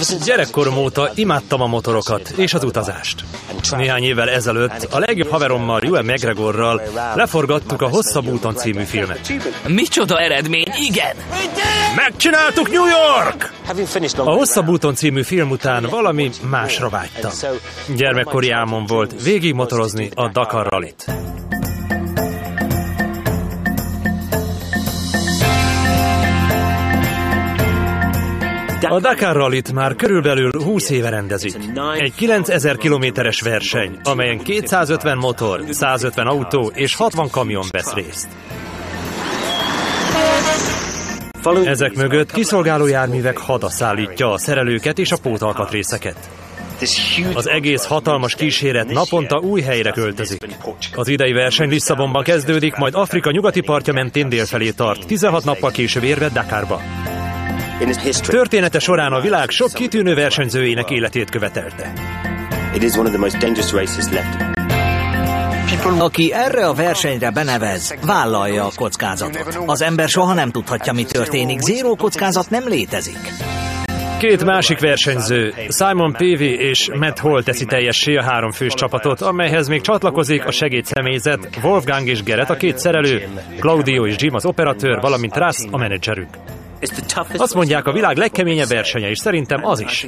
Gyerekkorom óta imádtam a motorokat és az utazást. Néhány évvel ezelőtt a legjobb haverommal, Ewan McGregorral leforgattuk a Hosszabb úton című filmet. Micsoda eredmény, igen! Megcsináltuk, New York! A Hosszabb úton című film után valami másra vágytam. Gyermekkori álmom volt végigmotorozni a Dakar Rallyt. A Dakar Rallyt már körülbelül 20 éve rendezik. Egy 9000 kilométeres verseny, amelyen 250 motor, 150 autó és 60 kamion vesz részt. Ezek mögött kiszolgáló járművek hada szállítja a szerelőket és a pótalkatrészeket. Az egész hatalmas kíséret naponta új helyre költözik. Az idei verseny Lisszabonban kezdődik, majd Afrika nyugati partja mentén délfelé tart, 16 nappal később érve Dakarba. Története során a világ sok kitűnő versenyzőjének életét követelte. Aki erre a versenyre benevez, vállalja a kockázatot. Az ember soha nem tudhatja, mi történik. Zéró kockázat nem létezik. Két másik versenyző, Simon Peavy és Matt Hall teszi teljessé a 3 fős csapatot, amelyhez még csatlakozik a segédszemélyzet, Wolfgang és Gerett a 2 szerelő, Claudio és Jim az operatőr, valamint Russ a menedzserük. Azt mondják, a világ legkeményebb versenye, és szerintem az is.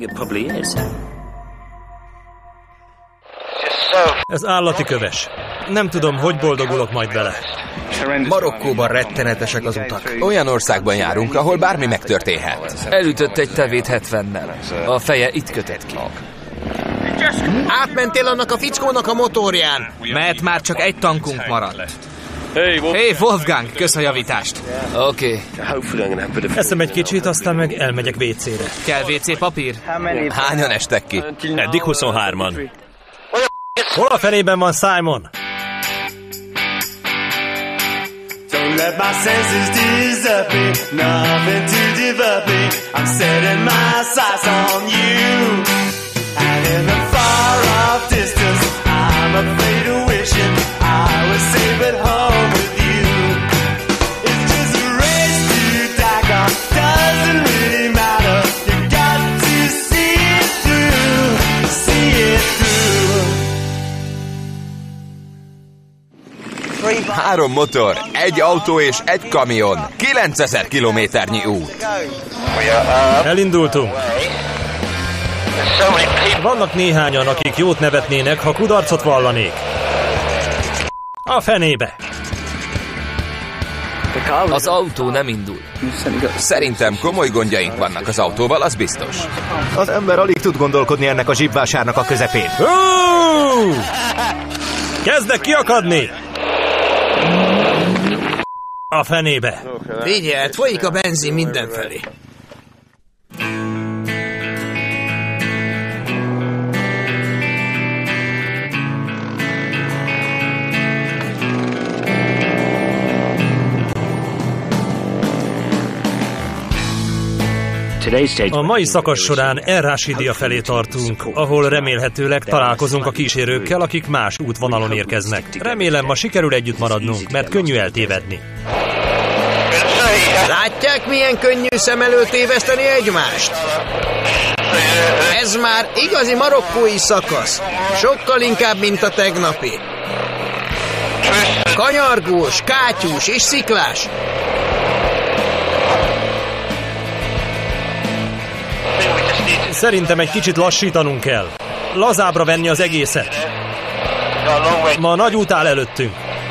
Ez állati köves. Nem tudom, hogy boldogulok majd vele. Marokkóban rettenetesek az utak. Olyan országban járunk, ahol bármi megtörténhet. Elütött egy tevét 70-nel. A feje itt kötött ki. Átmentél annak a fickónak a motorján. Mert már csak egy tankunk maradt. Hey, Wolfgang, kösz a javítást. Oké. Eszem egy kicsit, aztán meg elmegyek WC-re. Kell WC papír? Hányan estek ki? Eddig 23-an. Hol a fenében van Simon? Don't let my senses disrupt me, nothing to develop me. I'm setting my sights on you. And in the far off distance, I'm afraid of wishing I was safe at home with you. It's just a race to Dakar, doesn't really matter. You got to see it through, see it through. 3 motor, 1 autó és 1 kamion. 9000 kilométernyi út. Elindultunk. Vannak néhányan, akik jót nevetnének, ha kudarcot vallanék. A fenébe! Az autó nem indul. Szerintem komoly gondjaink vannak az autóval, az biztos. Az ember alig tud gondolkodni ennek a zsibvásárnak a közepén. Kezdek kiakadni! A fenébe! Figyeld, folyik a benzin mindenfelé. A mai szakasz során El Rashidiyya felé tartunk, ahol remélhetőleg találkozunk a kísérőkkel, akik más útvonalon érkeznek. Remélem, ma sikerül együtt maradnunk, mert könnyű eltévedni. Látják, milyen könnyű szem előtt éveszteni egymást? Ez már igazi marokkói szakasz. Sokkal inkább, mint a tegnapi. Kanyargós, kátyús és sziklás. Szerintem egy kicsit lassítanunk kell. Lazábbra venni az egészet. Ma nagy út áll előttünk.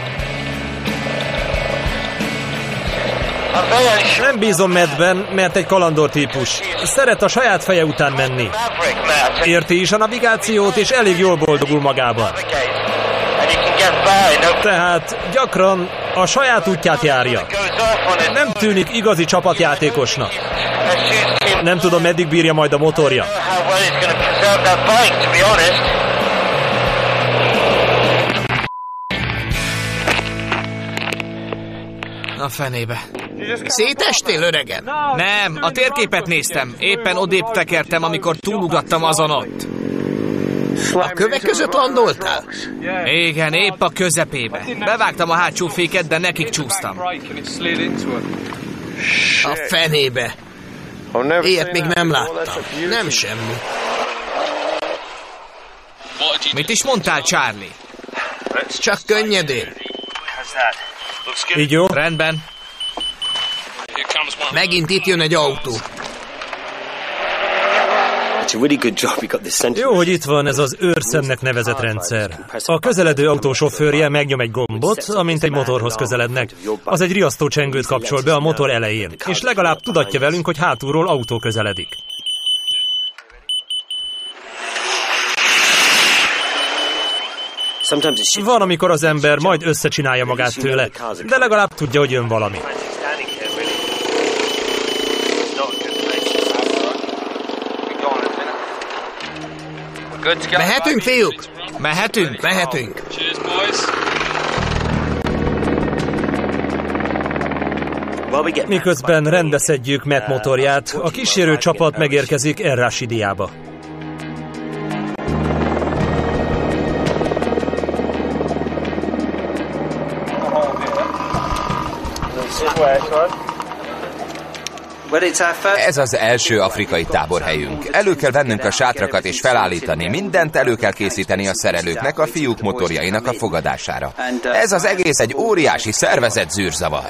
Nem bízom Mattben, mert egy kalandor típus. Szeret a saját feje után menni. Érti is a navigációt, és elég jól boldogul magában. Tehát gyakran a saját útját járja. Nem tűnik igazi csapatjátékosnak. Nem tudom, meddig bírja majd a motorja. A fenébe. Szétestél, öregem? Nem, a térképet néztem. Éppen odébb tekertem, amikor túlugattam azon ott. A kövek között landoltál? Igen, épp a közepébe. Bevágtam a hátsó féket, de nekik csúsztam. A fenébe. Ilyet még nem láttam. Nem semmi. Mit is mondtál, Charlie? Csak könnyedén. Így jó? Rendben. Megint itt jön egy autó. Jó, hogy itt van ez az őrszemnek nevezett rendszer. A közeledő autó sofőrje megnyom egy gombot, amint egy motorhoz közelednek. Az egy riasztócsengőt kapcsol be a motor elején, és legalább tudatja velünk, hogy hátulról autó közeledik. Van, amikor az ember majd összecsinálja magát tőle, de legalább tudja, hogy jön valami. Mehetünk, fiúk? Mehetünk? Mehetünk. Miközben rendbeszedjük Matt motorját, a kísérő csapat megérkezik El Rashidiába. Ez az első afrikai táborhelyünk. Elő kell vennünk a sátrakat és felállítani. Mindent elő kell készíteni a szerelőknek, a fiúk motorjainak a fogadására. Ez az egész egy óriási szervezett zűrzavar.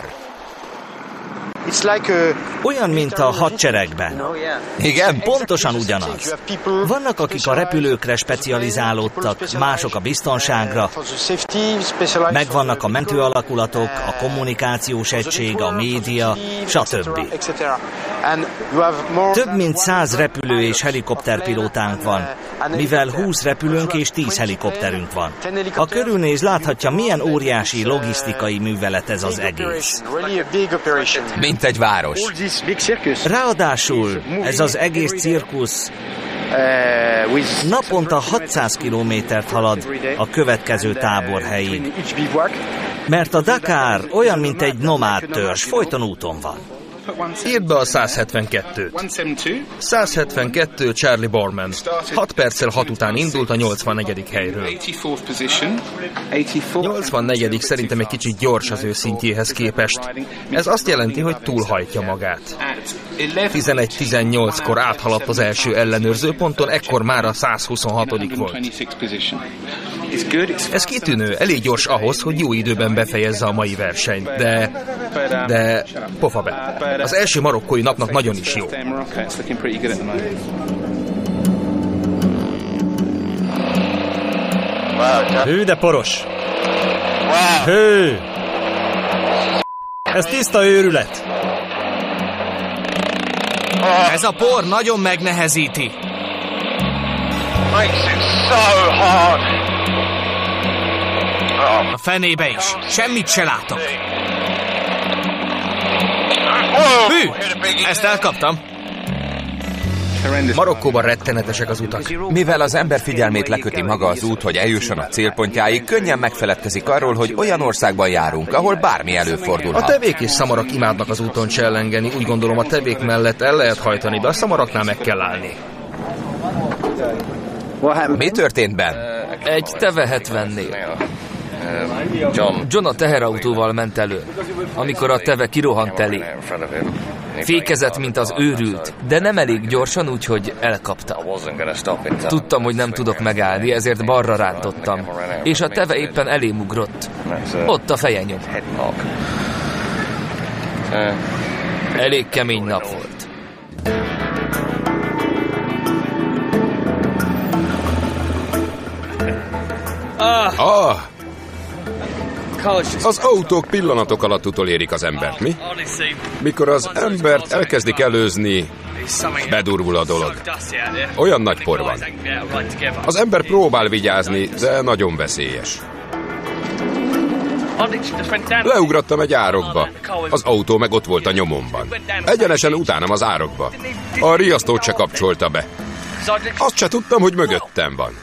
Olyan, mint a hadseregben. Igen? Pontosan ugyanaz. Vannak, akik a repülőkre specializálódtak, mások a biztonságra, megvannak a mentőalakulatok, a kommunikációs egység, a média, stb. Több mint 100 repülő és helikopterpilótánk van, mivel 20 repülőnk és 10 helikopterünk van. Ha körülnéz, láthatja, milyen óriási logisztikai művelet ez az egész. Mint egy város. Ráadásul ez az egész cirkusz naponta 600 kilométert halad a következő táborhelyig. Mert a Dakar olyan, mint egy nomád törzs, folyton úton van. Írd be a 172-t. 172 Charlie Borman. 6 perccel 6 után indult a 84. helyről. 84. szerintem egy kicsit gyors az ő szintjéhez képest. Ez azt jelenti, hogy túlhajtja magát. 11:18-kor áthaladt az első ellenőrzőponton, ekkor már a 126. volt. Ez kitűnő, elég gyors ahhoz, hogy jó időben befejezze a mai versenyt, de pofa be. Az első marokkói napnak nagyon is jó. Hű, de poros. Hű! Ez tiszta őrület. Ez a por nagyon megnehezíti. A fenébe is. Semmit se látok. Hű! Ezt elkaptam. Marokkóban rettenetesek az utak. Mivel az ember figyelmét leköti maga az út, hogy eljusson a célpontjáig, könnyen megfeledkezik arról, hogy olyan országban járunk, ahol bármi előfordulhat. A tevék és szamarak imádnak az úton csellengeni. Úgy gondolom, a tevék mellett el lehet hajtani, de a szamaraknál meg kell állni. Mi történt, Ben? Egy teve 70-nél. John a teherautóval ment elő, amikor a teve kirohant elé. Fékezett, mint az őrült, de nem elég gyorsan, úgyhogy elkapta. Tudtam, hogy nem tudok megállni, ezért balra rántottam, és a teve éppen elém ugrott. Ott a fejenyom. Elég kemény nap volt. Az autók pillanatok alatt utolérik az embert, mi? Mikor az embert elkezdik előzni, bedurvul a dolog. Olyan nagy por van. Az ember próbál vigyázni, de nagyon veszélyes. Leugrottam egy árokba. Az autó meg ott volt a nyomomban. Egyenesen utánam az árokba. A riasztót se kapcsolta be. Azt se tudtam, hogy mögöttem van.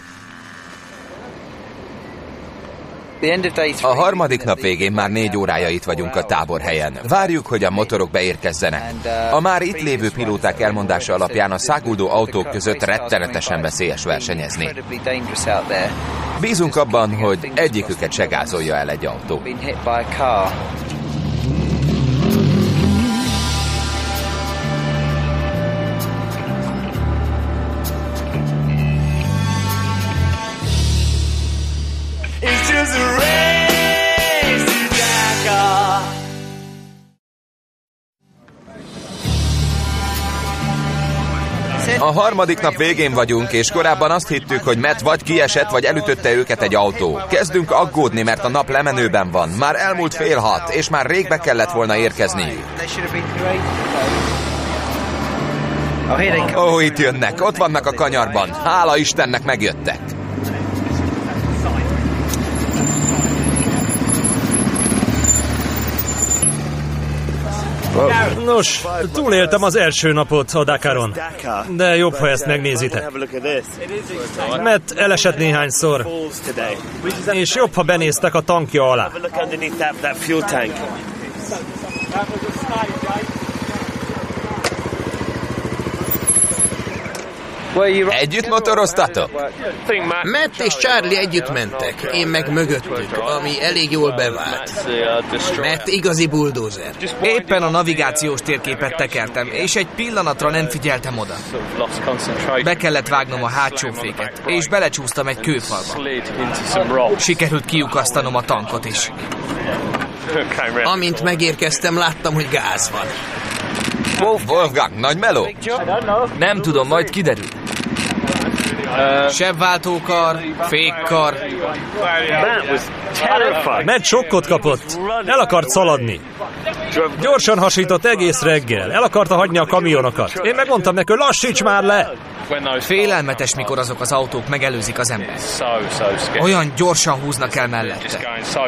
A harmadik nap végén már 4 órája itt vagyunk a táborhelyen. Várjuk, hogy a motorok beérkezzenek. A már itt lévő pilóták elmondása alapján a száguldó autók között rettenetesen veszélyes versenyezni. Bízunk abban, hogy egyiküket se gázolja el egy autó. A harmadik nap végén vagyunk, és korábban azt hittük, hogy Matt vagy kiesett, vagy elütötte őket egy autó. Kezdünk aggódni, mert a nap lemenőben van. Már elmúlt 5:30, és már rég be kellett volna érkezniük. Ó, itt jönnek, ott vannak a kanyarban. Hála Istennek, megjöttek. Nos, túléltem az első napot a Dakaron, de jobb, ha ezt megnézitek. Matt elesett néhányszor, és jobb, ha benéztek a tankja alá. Együtt motoroztatok? Matt és Charlie együtt mentek, én meg mögöttük, ami elég jól bevált. Matt igazi buldózer. Éppen a navigációs térképet tekertem, és egy pillanatra nem figyeltem oda. Be kellett vágnom a hátsó féket, és belecsúsztam egy kőfalba. Sikerült kiukasztanom a tankot is. Amint megérkeztem, láttam, hogy gáz van. Wolfgang, nagy meló? Nem tudom, majd kiderül. Sebváltókar, fékkar. Matt sokkot kapott. El akart szaladni. Gyorsan hasított egész reggel. El akarta hagyni a kamionokat. Én megmondtam neki, hogy lassíts már le. Félelmetes, mikor azok az autók megelőzik az embert. Olyan gyorsan húznak el mellette.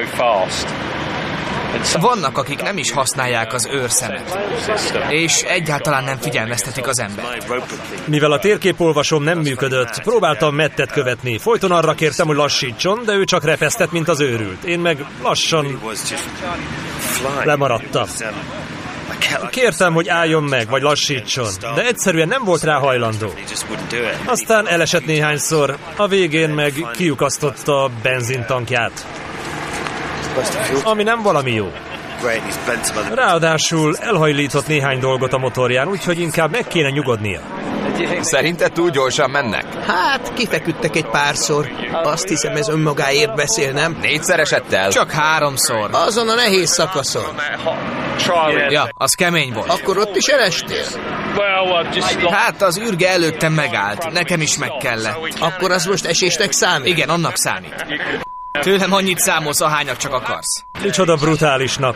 Vannak, akik nem is használják az őrszemet, és egyáltalán nem figyelmeztetik az embert. Mivel a térképolvasom nem működött, próbáltam Mattet követni. Folyton arra kértem, hogy lassítson, de ő csak repesztett, mint az őrült. Én meg lassan lemaradtam. Kértem, hogy álljon meg, vagy lassítson, de egyszerűen nem volt rá hajlandó. Aztán elesett néhányszor, a végén meg kiukasztotta a benzintankját. Ami nem valami jó. Ráadásul elhajlított néhány dolgot a motorján, úgyhogy inkább meg kéne nyugodnia. Szerinted túl gyorsan mennek? Hát, kifeküdtek egy párszor. Azt hiszem, ez önmagáért beszél, nem? 4-szer esett el? Csak 3-szor. Azon a nehéz szakaszon. Ja, az kemény volt. Akkor ott is elestél? Hát az űrge előttem megállt. Nekem is meg kellett. Akkor az most esésnek számít? Igen, annak számít. Tőlem annyit számolsz, ahányat csak akarsz. Micsoda brutális nap.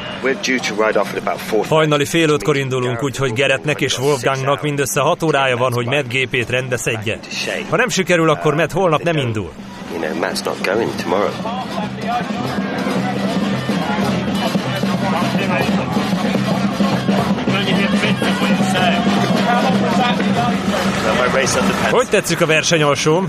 Hajnali 4:30-kor indulunk, úgyhogy Garrettnek és Wolfgangnak mindössze 6 órája van, hogy Matt gépét rendbeszedje. Ha nem sikerül, akkor Matt holnap nem indul. Hogy tetszik a verseny, alsóm?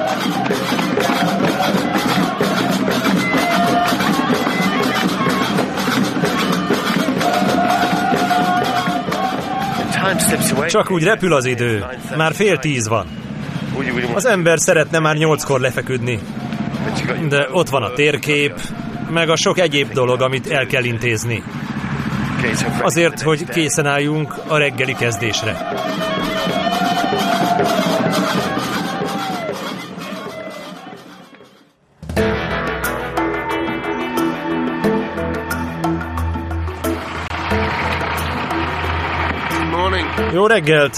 Csak úgy repül az idő. Már 9:30 van. Az ember szeretne már 8-kor lefeküdni. De ott van a térkép, meg a sok egyéb dolog, amit el kell intézni. Azért, hogy készen álljunk a reggeli kezdésre. Jó reggelt!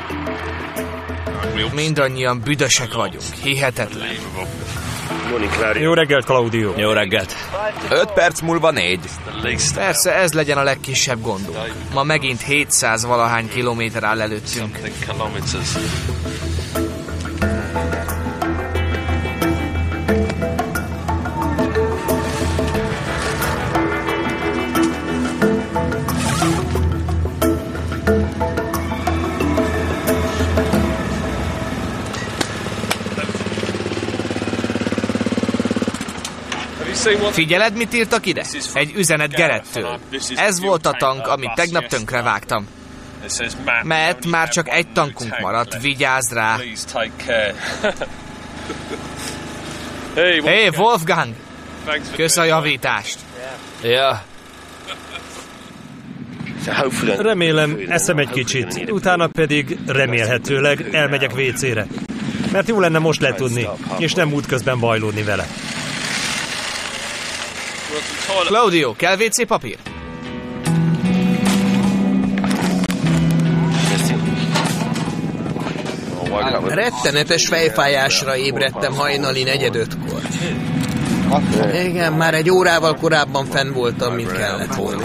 Mindannyian büdösek vagyunk. Hihetetlen. Jó reggelt, Claudio! Jó reggelt! 5 perc múlva 4. Persze ez legyen a legkisebb gondunk. Ma megint 700 valahány kilométer áll előttünk. Figyeled, mit írtak ide? Egy üzenet Garrettől. Ez volt a tank, amit tegnap tönkre vágtam. Matt, már csak egy tankunk maradt, vigyázz rá. Hé, Wolfgang! Kösz a javítást. Ja. Remélem, eszem egy kicsit, utána pedig remélhetőleg elmegyek WC-re. Mert jó lenne most letudni, és nem útközben bajlódni vele. Claudio, kell WC papír? Rettenetes fejfájásra ébredtem hajnali 4:45-kor. Igen, már egy órával korábban fenn voltam, mint kellett volna.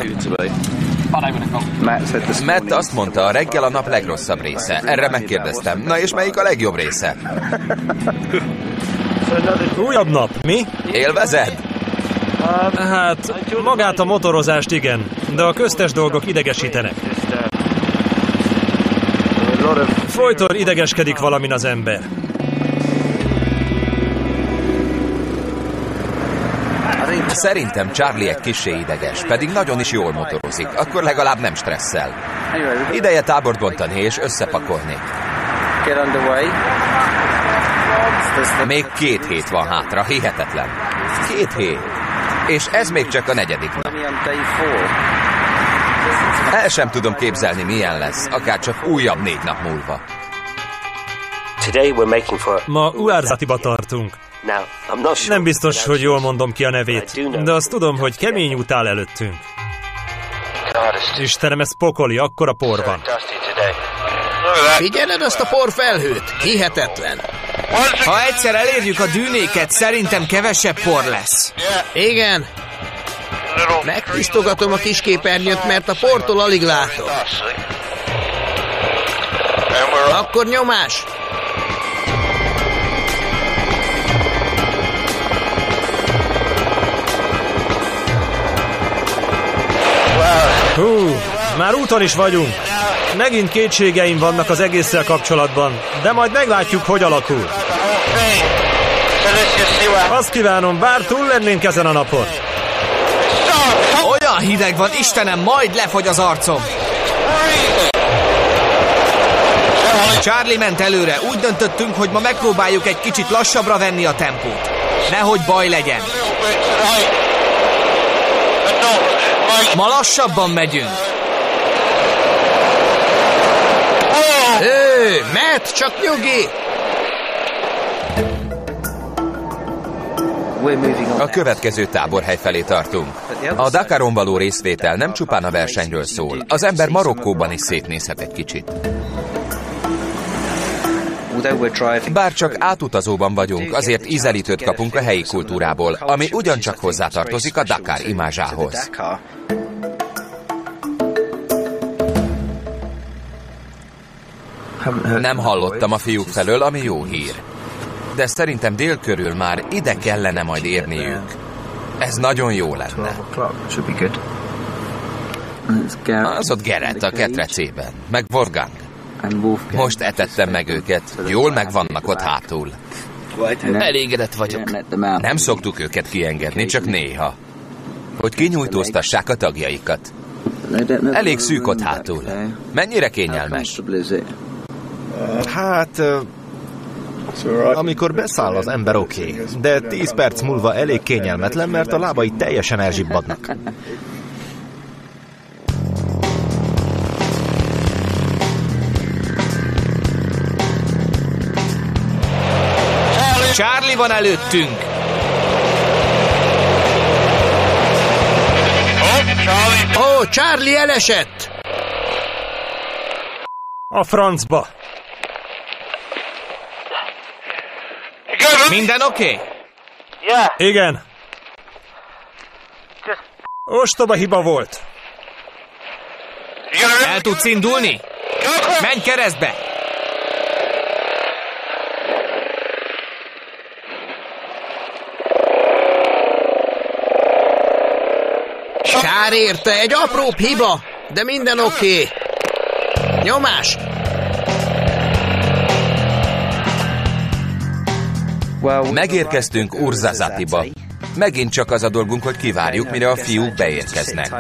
Matt azt mondta, a reggel a nap legrosszabb része. Erre megkérdeztem. Na és melyik a legjobb része? Újabb nap, mi? Élvezed? Hát, magát a motorozást igen, de a köztes dolgok idegesítenek. Folyton idegeskedik valamin az ember. Szerintem Charlie egy kissé ideges, pedig nagyon is jól motorozik, akkor legalább nem stresszel. Ideje tábort bontani és összepakolni. Még 2 hét van hátra, hihetetlen. 2 hét. És ez még csak a 4. nap. El sem tudom képzelni, milyen lesz, akárcsak újabb 4 nap múlva. Ma Uarzatiba tartunk. Nem biztos, hogy jól mondom ki a nevét, de azt tudom, hogy kemény út áll előttünk. Istenem, ez pokoli, akkora por van. Figyeled azt a porfelhőt? Hihetetlen. Ha egyszer elérjük a dűnéket, szerintem kevesebb por lesz. Igen. Megtisztogatom a kisképernyőt, mert a portól alig látok. Akkor nyomás! Hú, már úton is vagyunk. Megint kétségeim vannak az egésszel kapcsolatban, de majd meglátjuk, hogy alakul. Azt kívánom, bár túl lennénk ezen a napon. Olyan hideg van, Istenem, majd lefogy az arcom. Charlie ment előre, úgy döntöttünk, hogy ma megpróbáljuk egy kicsit lassabbra venni a tempót. Nehogy baj legyen. Ma lassabban megyünk. Matt, csak nyugi! A következő táborhely felé tartunk. A Dakaron való részvétel nem csupán a versenyről szól. Az ember Marokkóban is szétnézhet egy kicsit. Bár csak átutazóban vagyunk, azért ízelítőt kapunk a helyi kultúrából, ami ugyancsak hozzátartozik a Dakar imázsához. Nem hallottam a fiúk felől, ami jó hír. De szerintem dél körül már ide kellene majd érniük. Ez nagyon jó lenne. Az ott Gerett a ketrecében, meg Wolfgang. Most etettem meg őket, jól meg vannak ott hátul. Elégedett vagyok. Nem szoktuk őket kiengedni, csak néha. Hogy kinyújtóztassák a tagjaikat. Elég szűk ott hátul. Mennyire kényelmes? Hát... amikor beszáll az ember oké, de 10 perc múlva elég kényelmetlen, mert a lábai teljesen elzsibbadnak. Charlie van előttünk. Charlie elesett. A francba. Minden oké? Igen. Ostoba hiba volt. El tudsz indulni? Menj keresztbe! Kár érte, egy apróbb hiba, de minden oké. Nyomás! Megérkeztünk Uarzatiba. Megint csak az a dolgunk, hogy kivárjuk, mire a fiúk beérkeznek.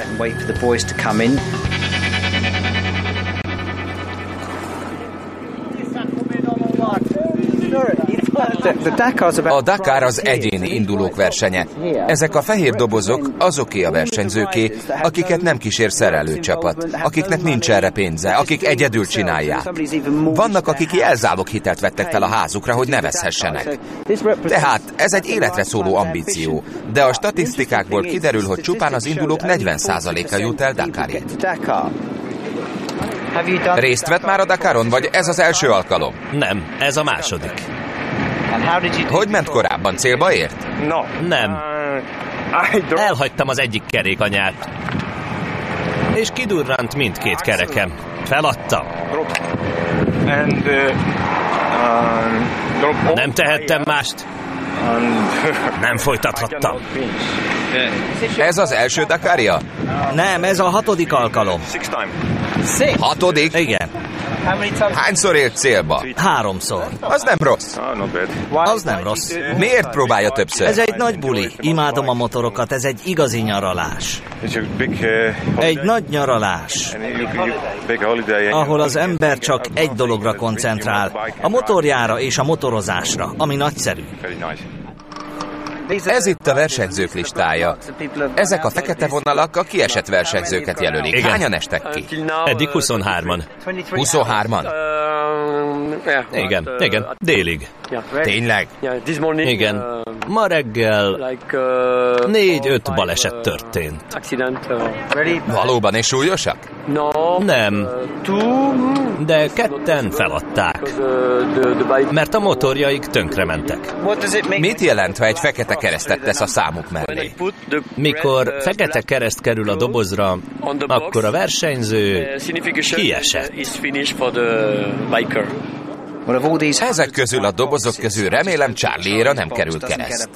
A Dakar az egyéni indulók versenye. Ezek a fehér dobozok azoké a versenyzőké, akiket nem kísér szerelőcsapat, akiknek nincs erre pénze, akik egyedül csinálják. Vannak, akik jelzáloghitelt vettek fel a házukra, hogy ne veszhessenek. Tehát ez egy életre szóló ambíció, de a statisztikákból kiderül, hogy csupán az indulók 40%-a jut el Dakarig. Részt vett már a Dakaron, vagy ez az első alkalom? Nem, ez a második. Hogy ment korábban? Célba ért? Nem. Elhagytam az egyik kerékanyát. És kidurrant mindkét kerekem. Feladtam. Nem tehettem mást. Nem folytathattam. Ez az első Dakarja? Nem, ez a 6. alkalom. 6? Igen. Hányszor ért célba? 3-szor. Az nem rossz. Az nem rossz. Miért próbálja többször? Ez egy nagy buli. Imádom a motorokat, ez egy igazi nyaralás. Egy nagy nyaralás, ahol az ember csak egy dologra koncentrál, a motorjára és a motorozásra, ami nagyszerű. Ez itt a versenyzők listája. Ezek a fekete vonalak a kiesett versenyzőket jelölik. Igen. Hányan estek ki? Eddig 23-an. 23-an? Igen, délig. Tényleg? Igen. Ma reggel 4-5 baleset történt. Valóban, és súlyosak? Nem. De ketten feladták. Mert a motorjaik tönkrementek. Mit jelent, ha egy fekete keresztet tesz a számuk mellé? Mikor fekete kereszt kerül a dobozra, akkor a versenyző kiesett. Ezek közül a dobozok közül remélem Charlie-ra nem került kereszt.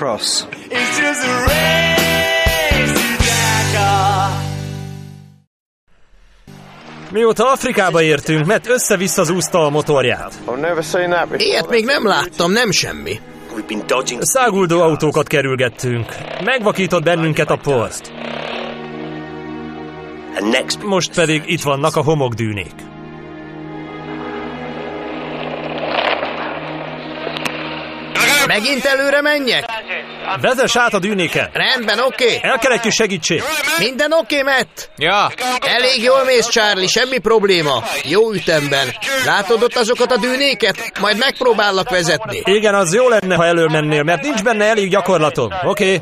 Mióta Afrikába értünk, Matt össze-vissza zúzta a motorját. Ilyet még nem láttam, nem semmi. Száguldó autókat kerülgettünk. Megvakított bennünket a por. Most pedig itt vannak a homokdűnék. Megint előre menjek? Vezess át a dűnéken. Rendben, oké. El kell egy kis segítség. Minden oké, Matt? Ja. Elég jól mész, Charlie, semmi probléma. Jó ütemben. Látod ott azokat a dűnéket? Majd megpróbállak vezetni. Igen, az jó lenne, ha elől mennél, mert nincs benne elég gyakorlatom. Oké.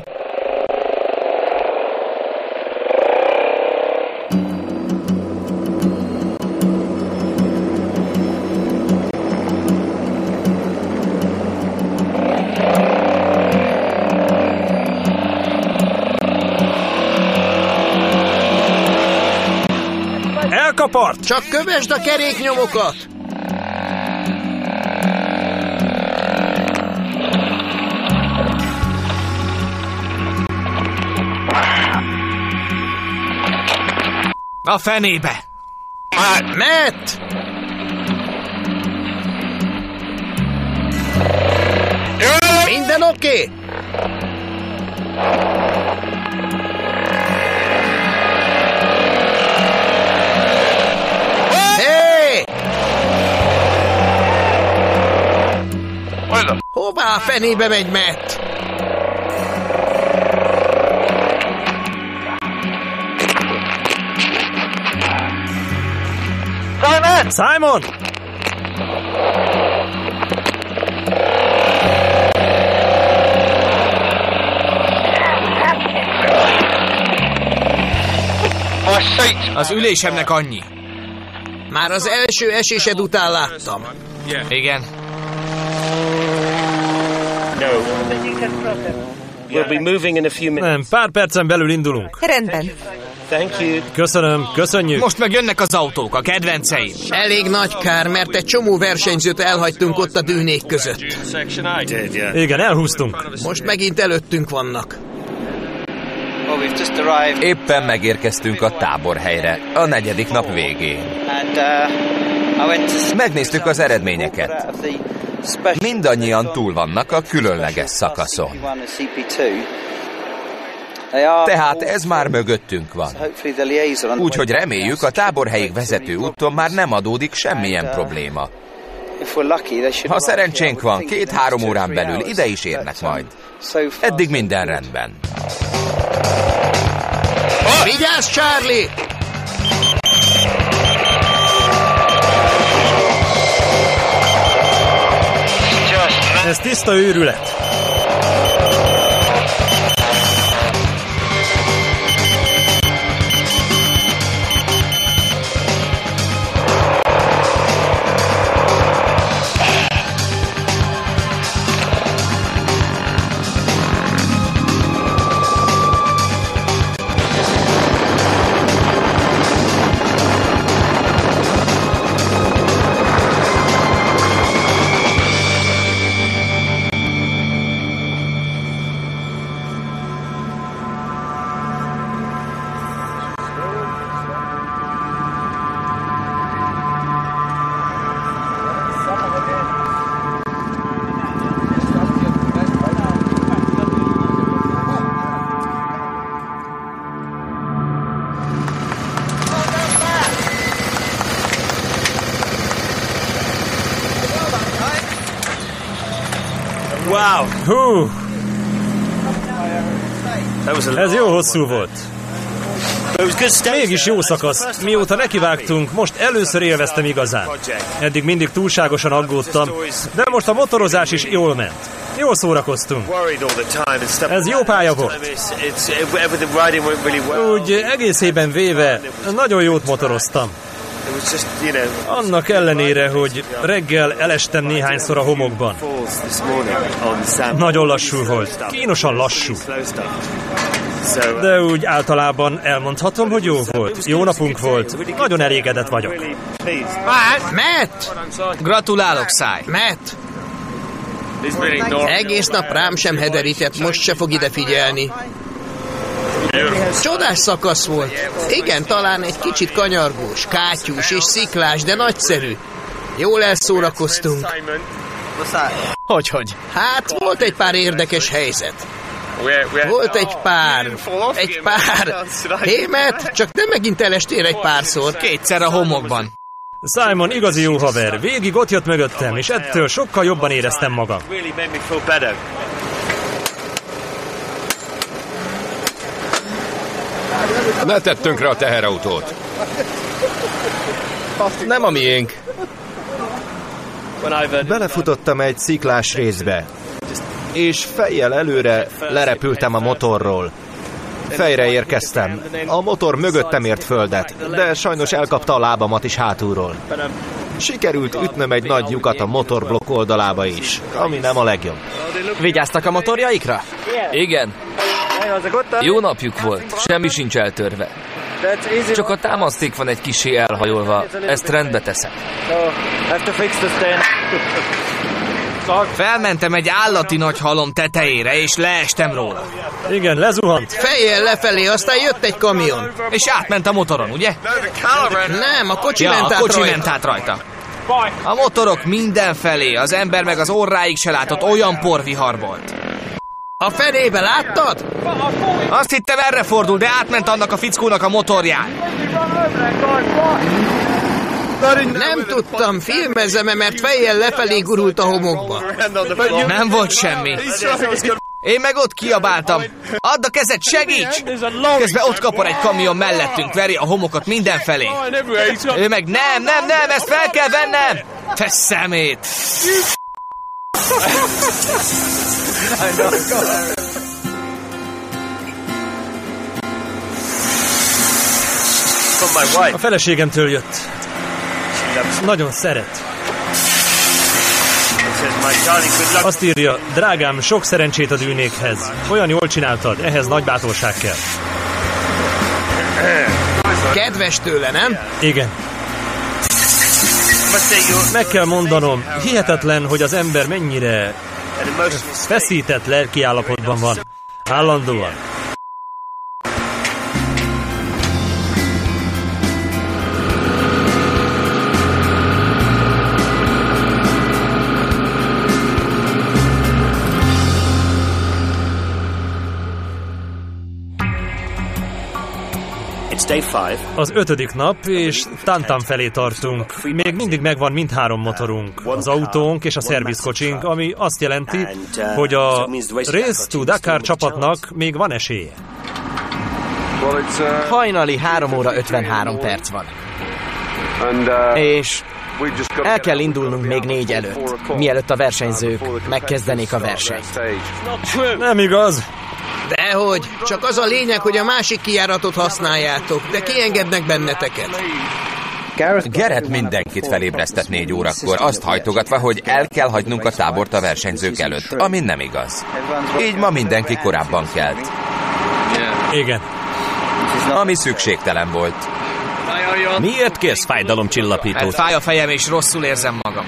Elkapart! Csak kövesd a keréknyomokat! A fenébe! Matt! Minden oké? Hová a fenébe megy, Matt? Simon! Az ülésemnek annyi. Már az első esésed után láttam. Igen. Nem, pár percen belül indulunk. Rendben. Köszönöm, köszönjük. Most meg jönnek az autók, a kedvenceim. Elég nagy kár, mert egy csomó versenyzőt elhagytunk ott a dűnék között. Igen, elhúztunk. Most megint előttünk vannak. Éppen megérkeztünk a táborhelyre, a 4. nap végén. Megnéztük az eredményeket. Mindannyian túl vannak a különleges szakaszon. Tehát ez már mögöttünk van. Úgyhogy reméljük, a táborhelyig vezető úton már nem adódik semmilyen probléma. Ha szerencsénk van, 2-3 órán belül ide is érnek majd. Eddig minden rendben. Vigyázz, Charlie! Ez tiszta őrület. Hú! Ez jó hosszú volt. Mégis jó szakasz. Mióta nekivágtunk, most először élveztem igazán. Eddig mindig túlságosan aggódtam, de most a motorozás is jól ment. Jól szórakoztunk. Ez jó pálya volt. Úgy egészében véve nagyon jót motoroztam. Annak ellenére, hogy reggel elestem néhányszor a homokban. Nagyon lassú volt. Kínosan lassú. De úgy általában elmondhatom, hogy jó volt. Jó napunk volt. Nagyon elégedett vagyok. Matt! Gratulálok, Száj. Matt! Egész nap rám sem hederített, most se fog ide figyelni. Csodás szakasz volt. Igen, talán egy kicsit kanyargós, kátyús és sziklás, de nagyszerű. Jól elszórakoztunk. Hogy? Hát, volt egy pár érdekes helyzet. Volt egy pár. Hé, Matt, csak nem megint elestél egy párszor. Kétszer a homokban. Simon igazi jó haver. Végig ott jött mögöttem, és ettől sokkal jobban éreztem magam. Ne tedd tönkre a teherautót. Nem a miénk. Belefutottam egy sziklás részbe, és fejjel előre lerepültem a motorról. Fejre érkeztem. A motor mögöttem ért földet, de sajnos elkapta a lábamat is hátulról. Sikerült ütnöm egy nagy lyukat a motorblokk oldalába is, ami nem a legjobb. Vigyáztak a motorjaikra? Igen. Jó napjuk volt, semmi sincs eltörve. Csak a támaszték van egy kissé elhajolva, ezt rendbe teszem. Felmentem egy állati nagy halom tetejére, és leestem róla. Igen, lezuhant. Fejjel lefelé, aztán jött egy kamion. És átment a motoron, ugye? Nem, a kocsi ment át rajta. A motorok mindenfelé, az ember meg az orráig se látott, olyan porvihar volt. A fenébe láttad? Azt hittem erre fordul, de átment annak a fickónak a motorján. Nem tudtam, filmezem-e, mert fejjel lefelé gurult a homokba. Nem volt semmi. Én meg ott kiabáltam. Add a kezed, segíts! Közben ott kapar egy kamion mellettünk, veri a homokat mindenfelé. Ő meg nem, ezt fel kell vennem! Te szemét! A feleségemtől jött. Nagyon szeret. Azt írja, drágám, sok szerencsét a dűnékhez. Olyan jól csináltad, ehhez nagy bátorság kell. Kedves tőle, nem? Igen. Meg kell mondanom, hihetetlen, hogy az ember mennyire feszített lelkiállapotban van. Állandóan. Az 5. nap, és Tantam felé tartunk. Még mindig megvan mindhárom motorunk. Az autónk és a szervizkocsink, ami azt jelenti, hogy a Race to Dakar csapatnak még van esélye. Hajnali 3 óra 53 perc van. És el kell indulnunk még 4 előtt, mielőtt a versenyzők megkezdenék a versenyt. Nem igaz. Dehogy, csak az a lényeg, hogy a másik kijáratot használjátok, de kiengednek benneteket. Garrett mindenkit felébresztett 4 órakor, azt hajtogatva, hogy el kell hagynunk a tábort a versenyzők előtt, ami nem igaz. Így ma mindenki korábban kelt. Igen. Ami szükségtelen volt. Miért kérsz fájdalomcsillapítót? Mert fáj a fejem és rosszul érzem magam.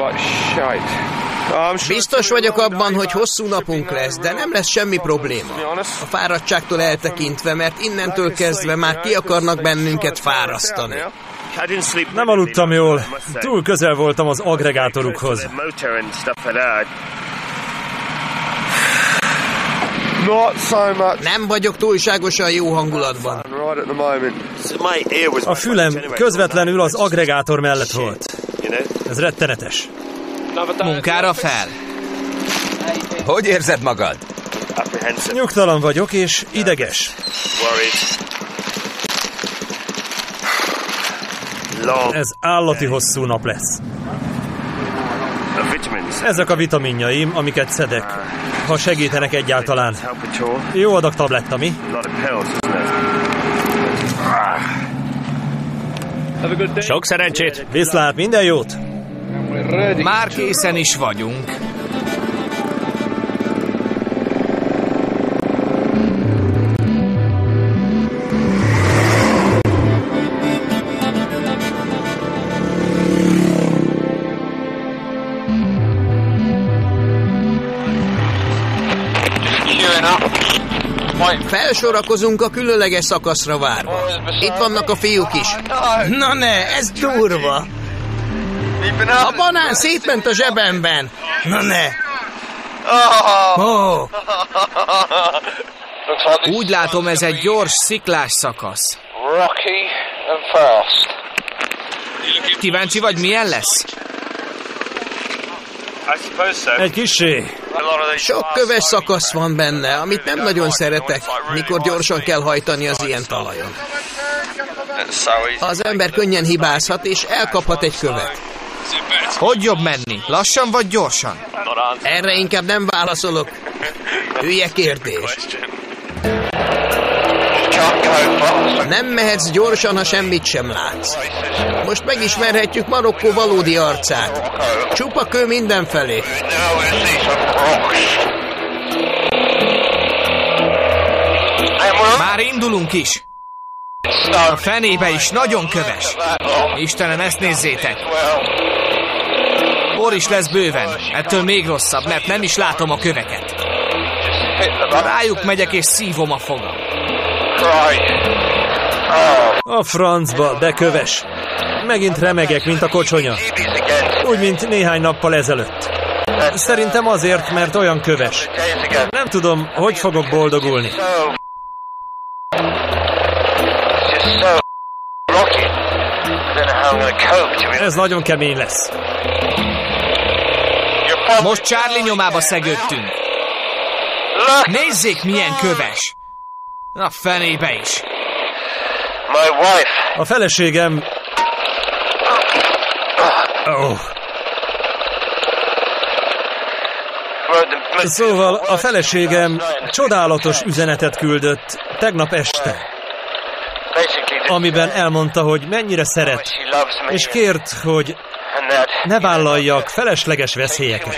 Biztos vagyok abban, hogy hosszú napunk lesz, de nem lesz semmi probléma. A fáradtságtól eltekintve, mert innentől kezdve már ki akarnak bennünket fárasztani. Nem aludtam jól. Túl közel voltam az agregátorukhoz. Nem vagyok túlságosan jó hangulatban. A fülem közvetlenül az agregátor mellett volt. Ez rettenetes. Munkára fel! Hogy érzed magad? Nyugtalan vagyok és ideges. Ez állati hosszú nap lesz. Ezek a vitaminjaim, amiket szedek, ha segítenek egyáltalán. Jó adag tabletta, mi? Sok szerencsét! Viszlát, minden jót! Már készen is vagyunk. Felsorakozunk a különleges szakaszra várva. Itt vannak a fiúk is. Na ne, ez durva. A banán szétment a zsebemben. Na ne. Oh. Úgy látom, ez egy gyors, sziklás szakasz. Kíváncsi vagy, milyen lesz? Egy kissé. Sok köves szakasz van benne, amit nem nagyon szeretek, mikor gyorsan kell hajtani az ilyen talajon. Az ember könnyen hibázhat, és elkaphat egy követ. Hogy jobb menni? Lassan vagy gyorsan? Erre inkább nem válaszolok. Hülye kérdés. Nem mehetsz gyorsan, ha semmit sem látsz. Most megismerhetjük Marokkó valódi arcát. Csupa kő mindenfelé. Már indulunk is. A fenébe is nagyon köves. Istenem, ezt nézzétek. Por is lesz bőven. Ettől még rosszabb, mert nem is látom a köveket. Rájuk megyek és szívom a fogam. A francba, de köves. Megint remegek, mint a kocsonya. Úgy, mint néhány nappal ezelőtt. Szerintem azért, mert olyan köves. Nem tudom, hogy fogok boldogulni. Ez nagyon kemény lesz. Most Charlie nyomába szegődtünk. Nézzék, milyen köves. A fenébe is. A feleségem... Oh. Szóval a feleségem csodálatos üzenetet küldött tegnap este, amiben elmondta, hogy mennyire szeret, és kért, hogy ne vállaljak felesleges veszélyeket.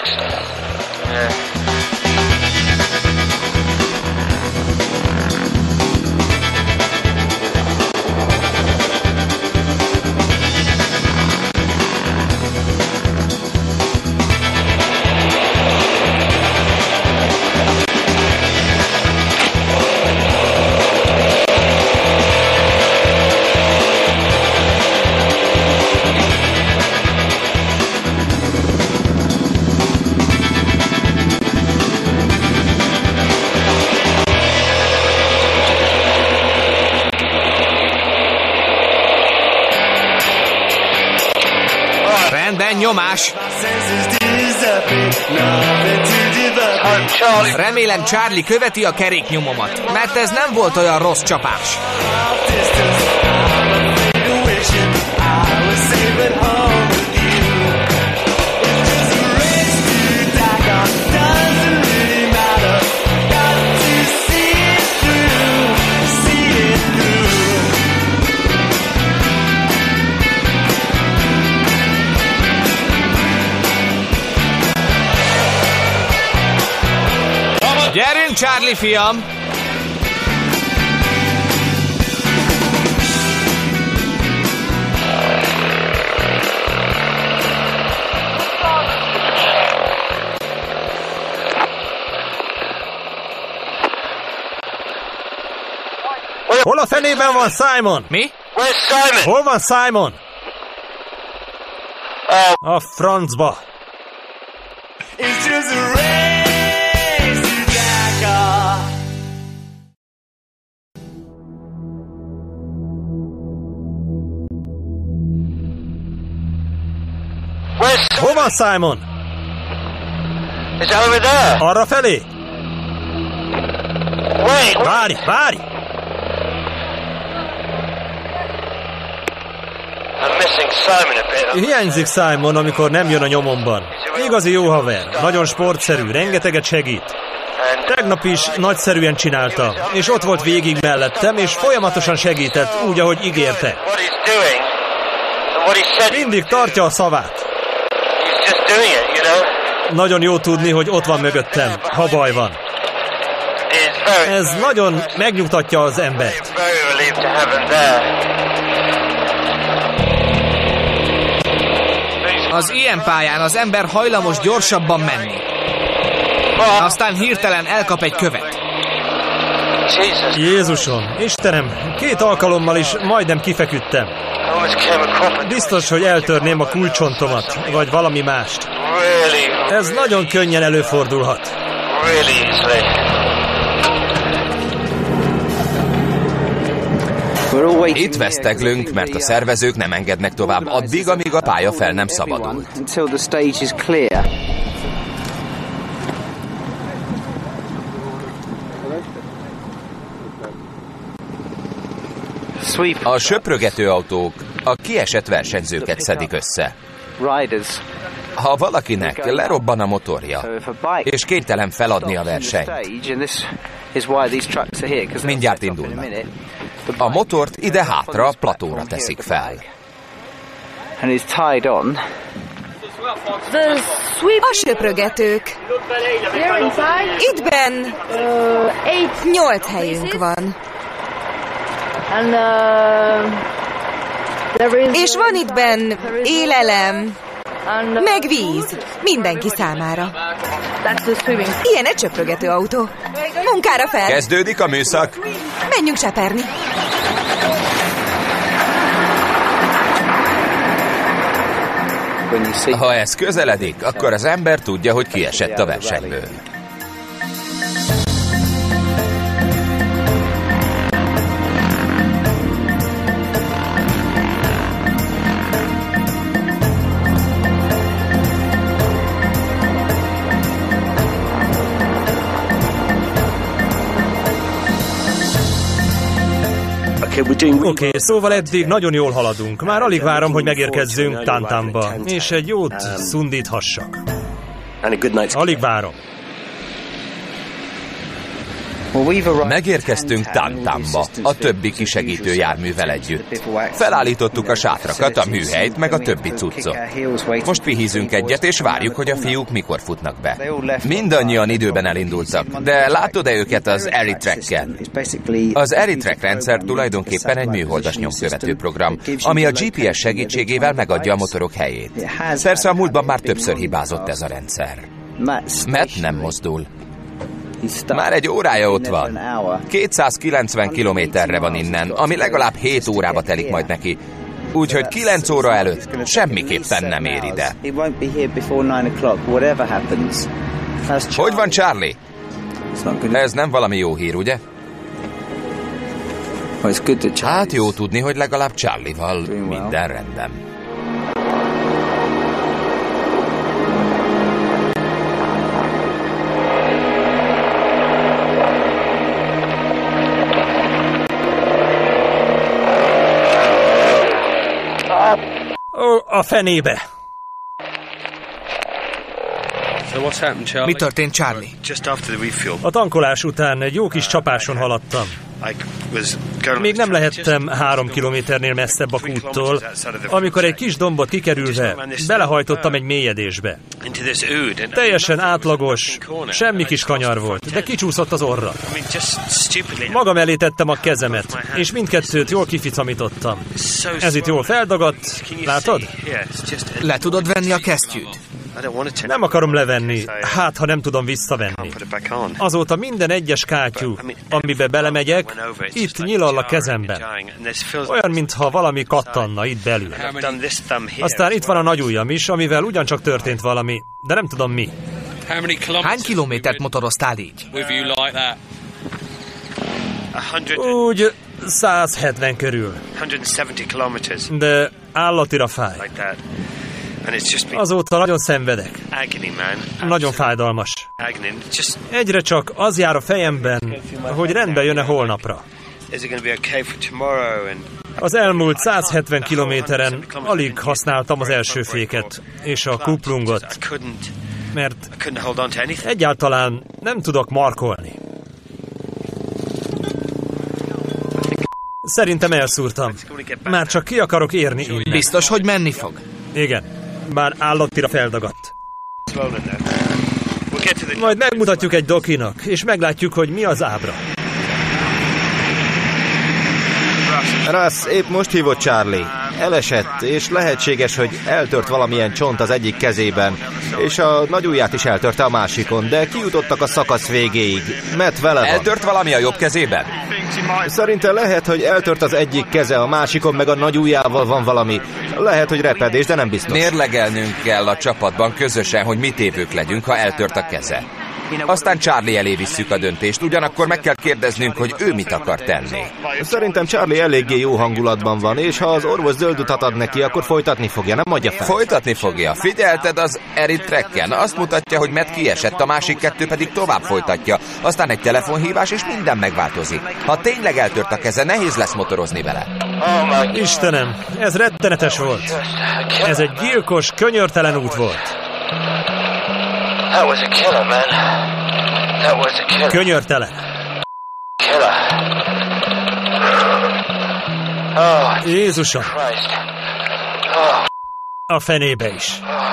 Nyomás. Remélem Charlie követi a keréknyomomat, mert ez nem volt olyan rossz csapás. Gyerünk, Charlie fiam! Hol a fenében van Simon? Mi? Hol van Simon? A francba. Hol van Simon? Arra felé? Várj, várj! Hiányzik Simon, amikor nem jön a nyomomban. Igazi jó haver, nagyon sportszerű, rengeteget segít. Tegnap is nagyszerűen csinálta, és ott volt végig mellettem, és folyamatosan segített, úgy, ahogy ígérte. Mindig tartja a szavát. Nagyon jó tudni, hogy ott van mögöttem, ha baj van. Ez nagyon megnyugtatja az embert. Az ilyen pályán az ember hajlamos gyorsabban menni. Aztán hirtelen elkap egy követ. Jézusom, Istenem, 2 alkalommal is majdnem kifeküdtem. Biztos, hogy eltörném a kulcsontomat, vagy valami mást. Ez nagyon könnyen előfordulhat. Itt veszteglünk, mert a szervezők nem engednek tovább addig, amíg a pálya fel nem szabadul. A söprögető autók a kiesett versenyzőket szedik össze. Ha valakinek lerobban a motorja, és kénytelen feladni a versenyt, mindjárt indulnak. A motort ide-hátra a platóra teszik fel. A söprögetők. Itt benn 8 helyünk van. És van itt benn élelem, meg víz, mindenki számára. Ilyen egy söprögető autó. Munkára fel! Kezdődik a műszak. Menjünk seperni. Ha ez közeledik, akkor az ember tudja, hogy kiesett a versenyből. Oké, szóval eddig nagyon jól haladunk. Már alig várom, hogy megérkezzünk Tantamba, és egy jót szundíthassak. Alig várom. Megérkeztünk Tantamba, a többi kisegítő járművel együtt. Felállítottuk a sátrakat, a műhelyt, meg a többi cuccot. Most pihízünk egyet, és várjuk, hogy a fiúk mikor futnak be. Mindannyian időben elindultak, de látod-e őket az Eritrack-en? Az Eritrack rendszer tulajdonképpen egy műholdas nyomkövető program, ami a GPS segítségével megadja a motorok helyét. Persze a múltban már többször hibázott ez a rendszer. Matt nem mozdul. Már egy órája ott van. 290 kilométerre van innen, ami legalább 7 órába telik majd neki. Úgyhogy 9 óra előtt semmiképpen nem ér ide. Hogy van Charlie? Ez nem valami jó hír, ugye? Hát jó tudni, hogy legalább Charlie-val minden rendben. A fenébe! Mi történt, Charlie? A tankolás után egy jó kis csapáson haladtam. Még nem lehettem 3 kilométernél messzebb a kúttól, amikor egy kis dombot kikerülve belehajtottam egy mélyedésbe. Teljesen átlagos, semmi kis kanyar volt, de kicsúszott az orra. Magam elé tettem a kezemet, és mindkettőt jól kificamítottam. Ez itt jól feldagadt, látod? Le tudod venni a kesztyűt? Nem akarom levenni, hát ha nem tudom visszavenni. Azóta minden egyes kátyú, amibe belemegyek, itt nyilal a kezemben. Olyan, mintha valami kattanna itt belül. Aztán itt van a nagy ujjam is, amivel ugyancsak történt valami, de nem tudom mi. Hány kilométert motoroztál így? Úgy 170 körül. De állatira fáj. Azóta nagyon szenvedek. Nagyon fájdalmas. Egyre csak az jár a fejemben, hogy rendbe jön-e holnapra. Az elmúlt 170 kilométeren alig használtam az első féket és a kuplungot, mert egyáltalán nem tudok markolni. Szerintem elszúrtam. Már csak ki akarok érni innen. Biztos, hogy menni fog? Igen, bár állattira feldagadt. Majd megmutatjuk egy dokinak, és meglátjuk, hogy mi az ábra. Russ, épp most hívott Charlie. Elesett, és lehetséges, hogy eltört valamilyen csont az egyik kezében, és a nagy ujját is eltörte a másikon, de kijutottak a szakasz végéig. Matt vele van. Eltört valami a jobb kezében? Szerintem lehet, hogy eltört az egyik keze, a másikon meg a nagy ujjával van valami. Lehet, hogy repedés, de nem biztos. Mérlegelnünk kell a csapatban közösen, hogy mit évők legyünk, ha eltört a keze. Aztán Charlie elé visszük a döntést, ugyanakkor meg kell kérdeznünk, hogy ő mit akar tenni. Szerintem Charlie eléggé jó hangulatban van, és ha az orvos zöld utat ad neki, akkor folytatni fogja, nem adja fel. Folytatni fogja. Figyelted az Erit Trekken? Azt mutatja, hogy Matt kiesett, a másik kettő pedig tovább folytatja. Aztán egy telefonhívás, és minden megváltozik. Ha tényleg eltört a keze, nehéz lesz motorozni vele. Istenem, ez rettenetes volt. Ez egy gyilkos, könyörtelen út volt. That was a killer, man. That was a killer. Könyörtelen. Killer. Oh, Jézusom. Christ. Oh. A fenébe is.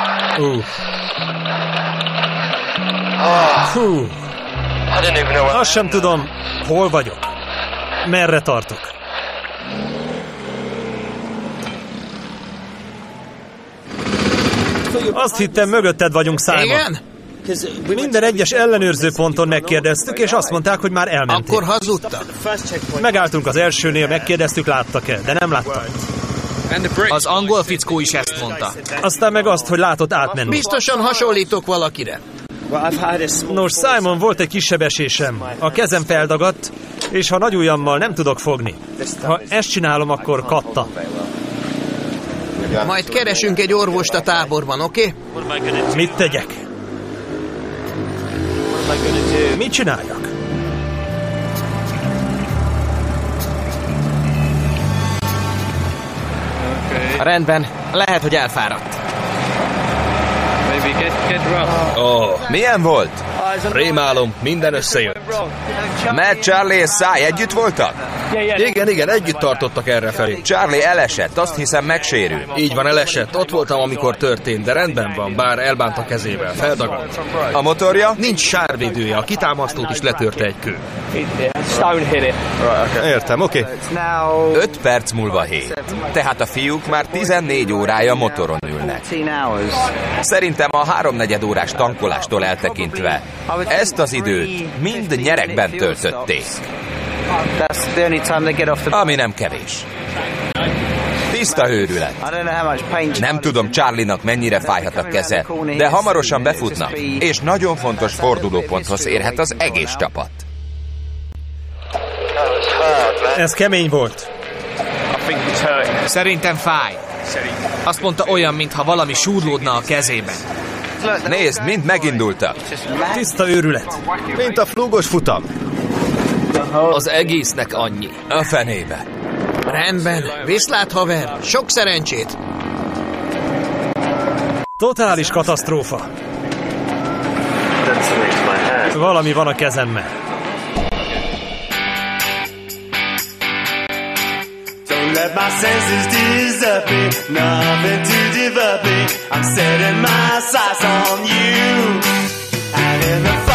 Hú. Azt sem tudom, hol vagyok. Merre tartok. Azt hittem, mögötted vagyunk, Simon. Igen? Minden egyes ellenőrző ponton megkérdeztük, és azt mondták, hogy már elmentél. Akkor hazudtak. Megálltunk az elsőnél, megkérdeztük, láttak-e, de nem láttak. Az angol fickó is ezt mondta. Aztán meg azt, hogy látott átmenni. Biztosan hasonlítok valakire. Nos, Simon, volt egy kisebb esésem. A kezem feldagadt, és ha nagy ujjammal nem tudok fogni. Ha ezt csinálom, akkor katta. Majd keresünk egy orvost a táborban, oké? Mit tegyek? Mit csináljak? Rendben, lehet, hogy elfáradt. Milyen volt? Rémálom, minden összejött. Matt, Charlie és Cy együtt voltak? Igen, együtt tartottak errefelé. Charlie elesett, azt hiszem megsérül. Így van, elesett. Ott voltam, amikor történt, de rendben van, bár elbánt a kezével, feldagadt. A motorja? Nincs sárvédője, a kitámasztót is letörte egy kő. Értem, oké. 5 perc múlva 7. Tehát a fiúk már 14 órája motoron ülnek. Szerintem a 3/4 órás tankolástól eltekintve ezt az időt mind nyeregben töltötték. Ami nem kevés. Tiszta őrület. Nem tudom, Charlie-nak mennyire fájhat a keze, de hamarosan befutnak, és nagyon fontos fordulóponthoz érhet az egész csapat. Ez kemény volt. Szerintem fáj. Azt mondta olyan, mintha valami súrlódna a kezében. Nézd, mind megindultak. Tiszta őrület. Mint a flúgos futam. Az egésznek annyi. A fenébe. Rendben, viszlát, haver. Sok szerencsét. Totális katasztrófa. Valami van a kezemmel. Don't let my senses desert me, nothing to divert me. I'm setting my sights on you. And in the